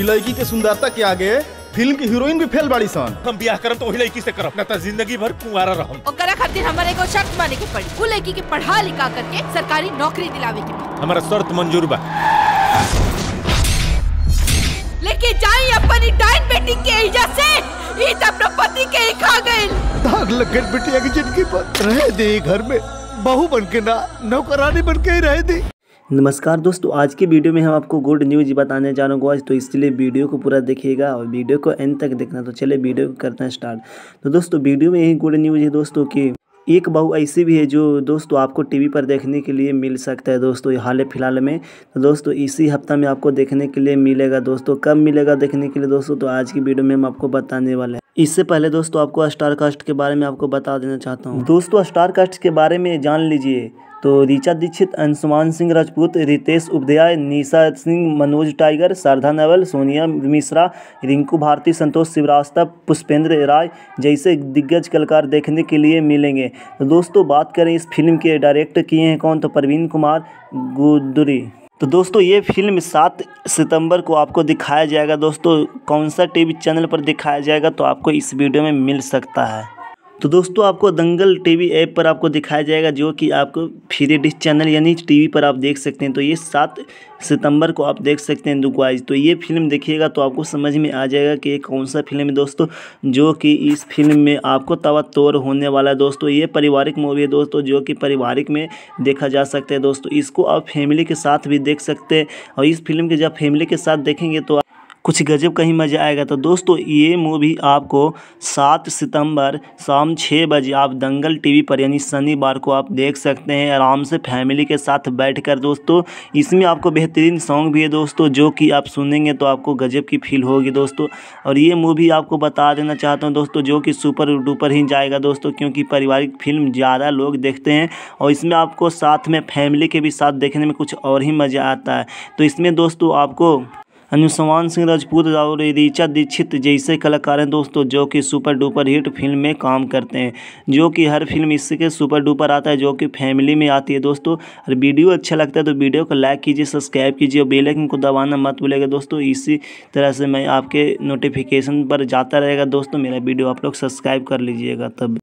लड़की के सुंदरता के आगे फिल्म की हीरोइन भी फेल बाड़ी सन। हम ब्याह करम तो वही लड़की से करब, ना तो जिंदगी भर कुंवारा रहम। ओकरा खातिर हमारे एगो शर्त माने के पड़ी, वो लड़की के पढ़ा लिखा करके सरकारी नौकरी दिलावे के पड़ी। हमारा शर्त मंजूर बा, लेके जाई अपनी डाइन बेटी के इजा से, ई त अपने पति के ही खा गइल। दाग लग गई बिटिया की जिंदगी पर। रह दे घर में बहू बन के ना, नौकरानी बन के ही रह दे। नमस्कार दोस्तों, आज की वीडियो में हम आपको गुड न्यूज़ बताने जा रहे हैं आज, तो इसलिए वीडियो को पूरा देखिएगा और वीडियो को एंड तक देखना। तो चलिए वीडियो को करते हैं स्टार्ट। तो दोस्तों वीडियो में यही गुड न्यूज़ है दोस्तों कि एक बहू ऐसी भी है जो दोस्तों आपको टीवी पर देखने के लिए मिल सकता है दोस्तों हाल फिलहाल में। तो दोस्तों इसी हफ्ता में आपको देखने के लिए मिलेगा दोस्तों। कब मिलेगा देखने के लिए दोस्तों, तो आज की वीडियो में हम आपको बताने वाले हैं। इससे पहले दोस्तों आपको स्टार कास्ट के बारे में आपको बता देना चाहता हूँ। दोस्तों स्टार कास्ट के बारे में जान लीजिए तो ऋचा दीक्षित, अंशुमान सिंह राजपूत, रितेश उपाध्याय, निशा सिंह, मनोज टाइगर, शारदा नेहवाल, सोनिया मिश्रा, रिंकू भारती, संतोष श्रीवास्तव, पुष्पेंद्र राय जैसे दिग्गज कलाकार देखने के लिए मिलेंगे। तो दोस्तों बात करें इस फिल्म के डायरेक्ट किए हैं कौन, तो प्रवीण कुमार गुदरी। तो दोस्तों ये फिल्म 7 सितंबर को आपको दिखाया जाएगा दोस्तों। कौन सा टीवी चैनल पर दिखाया जाएगा तो आपको इस वीडियो में मिल सकता है। तो दोस्तों आपको दंगल टीवी ऐप पर आपको दिखाया जाएगा, जो कि आपको फ्री डिश चैनल यानी टीवी पर आप देख सकते हैं। तो ये 7 सितंबर को आप देख सकते हैं गाइस। तो ये फिल्म देखिएगा तो आपको समझ में आ जाएगा कि ये कौन सा फिल्म है दोस्तों, जो कि इस फिल्म में आपको तवातोड़ होने वाला है दोस्तों। ये पारिवारिक मूवी है दोस्तों, जो कि पारिवारिक में देखा जा सकता है दोस्तों। इसको आप फैमिली के साथ भी देख सकते हैं, और इस फिल्म के जब फैमिली के साथ देखेंगे तो कुछ गजब कहीं मज़ा आएगा। तो दोस्तों ये मूवी आपको 7 सितंबर शाम 6 बजे आप दंगल टीवी पर यानी शनिवार को आप देख सकते हैं आराम से फैमिली के साथ बैठकर दोस्तों। इसमें आपको बेहतरीन सॉन्ग भी है दोस्तों, जो कि आप सुनेंगे तो आपको गजब की फील होगी दोस्तों। और ये मूवी आपको बता देना चाहता हूँ दोस्तों, जो कि सुपर डुपर ही जाएगा दोस्तों, क्योंकि पारिवारिक फिल्म ज़्यादा लोग देखते हैं और इसमें आपको साथ में फैमिली के भी साथ देखने में कुछ और ही मज़ा आता है। तो इसमें दोस्तों आपको अंशुमान सिंह राजपूत और ऋचा दीक्षित जैसे कलाकार हैं दोस्तों, जो कि सुपर डुपर हिट फिल्म में काम करते हैं, जो कि हर फिल्म इसके सुपर डुपर आता है, जो कि फैमिली में आती है दोस्तों। और वीडियो अच्छा लगता है तो वीडियो को लाइक कीजिए, सब्सक्राइब कीजिए और बेल आइकन को दबाना मत भूलिएगा दोस्तों। इसी तरह से मैं आपके नोटिफिकेशन पर जाता रहेगा दोस्तों मेरा वीडियो, आप लोग सब्सक्राइब कर लीजिएगा तब।